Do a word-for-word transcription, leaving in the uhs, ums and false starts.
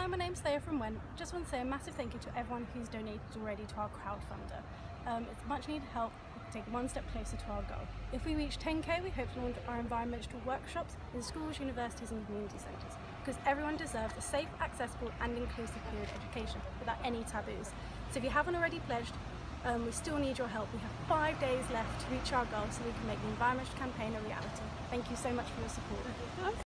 Hi, my name's Thea from Went. Just want to say a massive thank you to everyone who's donated already to our crowdfunder. Um, it's much needed help to take one step closer to our goal. If we reach ten K, we hope to launch our environmental workshops in schools, universities and community centres, because everyone deserves a safe, accessible and inclusive period education without any taboos. So if you haven't already pledged, um, we still need your help. We have five days left to reach our goal so we can make the environmental campaign a reality. Thank you so much for your support.